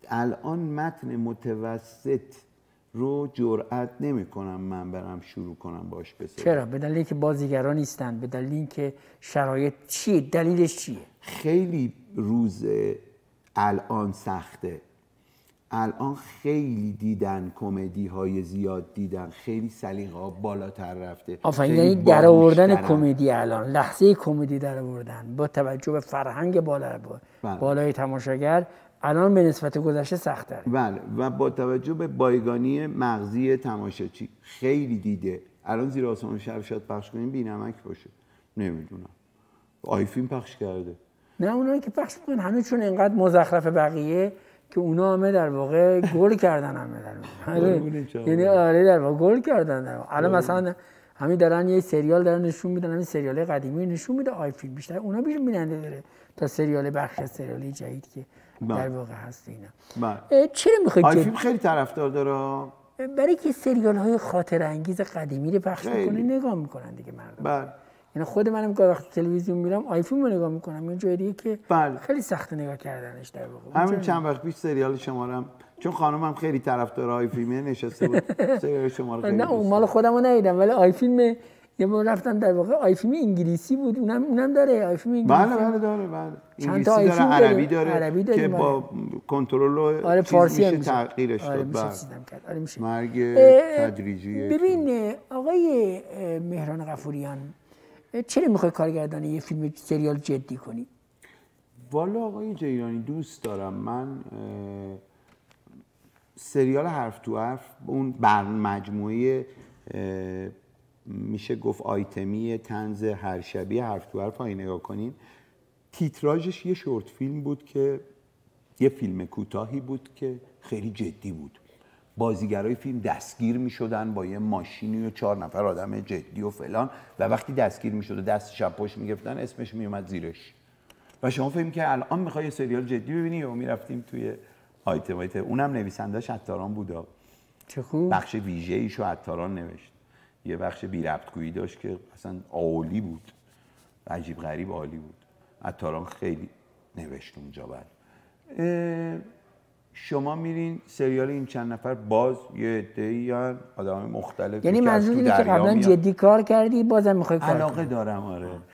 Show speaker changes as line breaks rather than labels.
الان متن متوسط رو جرئت نمی‌کنم من برم شروع کنم باش بسازم.
چرا؟ به دلیلی که بازیگران نیستن، به دلیلی که شرایط چیه؟ دلیلش چیه؟
خیلی روز الان سخته. الان خیلی دیدن کمدی های زیاد دیدن، خیلی سلیقه ها بالاتر رفته.
آفرین، یعنی در آوردن کمدی الان، لحظه کمدی در آوردن با توجه به فرهنگ بالای تماشاگر الان به نسبت گذشته سخت‌تره.
بله، و با توجه به بایگانی مغزی تماشاچی خیلی دیده. الان زیر آسمان شب شاد پخش کنیم بی‌نمک باشه، نمیدونم آی فیلم پخش کرده.
نه اونایی که پخش می‌کنن همه چون اینقدر مزخرف بقیه که اونا همه در واقع گل کردن، همه یعنی آره در واقع گل کردن. الان مثلا همین دارن یه سریال دارن نشون میدن، همین سریال قدیمی نشون میده آی فیلم، بیشتر اونا بیشتر بیننده داره تا سریال بخش سریالی جدید که در واقع هست. اینا چرا میخواید
آی فیلم خیلی طرفدار داره؟
برای که سریال های خاطر انگیز قدیمی رو پخش میکنه نگاه میکنن دیگه مردم.
بله.
یعنی خود منم که وقتی تلویزیون میرم آی فیلم رو نگاه میکنم، یه جای دیگه که خیلی سخته نگاه کردنش در واقع.
همین چند وقت پیش سریال شما رو چون خانمم خیلی طرفدار آی فیلمه نشسته بود سریال شما رو خیلی
نه اون مال خودمو ندیدم، ولی آی فیلم یه بار رفتم در واقع آی فیلم انگلیسی بود، اونم داره آی فیلم انگلیسی.
بله داره.
چند تا آی فیلم
عربی داره که با کنترل و
فارسی
میشه تغییرش داد.
آره میشه.
مرگ تدریجی.
ببین آقای مهران غفوریان، چرا میخوای کارگردانی یه فیلم سریال جدی کنی؟
والا آقای جیلانی دوست دارم. من سریال حرف تو حرف اون مجموعه میشه گفت آیتمی طنز هر شبیه حرف تو حرف نگاه کنین، تیتراژش یه شورت فیلم بود که یه فیلم کوتاهی بود که خیلی جدی بود. بازیگرای فیلم دستگیر میشدن با یه ماشینی و 4 نفر آدم جدی و فلان، و وقتی دستگیر میشد و دستش از پشت میگرفتن اسمش میومد زیرش. و شما فکر که الان میخوای یه سریال جدی ببینی یا میرفتیم توی آیتم. اونم نویسنده‌اش عطاران بود.
چه خوب.
بخش ویژه‌ایشو عطاران نوشت. یه بخش بی ربط گویی داشت که اصلا عالی بود، عجیب غریب عالی بود. عطاران خیلی نوشت اونجا. بعد شما میرین سریال این چند نفر باز یه عده‌ای آدم مختلف،
یعنی منظور اینه که قبلا جدی کار کردی بازم میخوای کار کنی؟
علاقه دارم. آره.